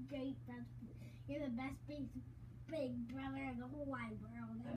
great best. You're the best big brother in the whole wide world.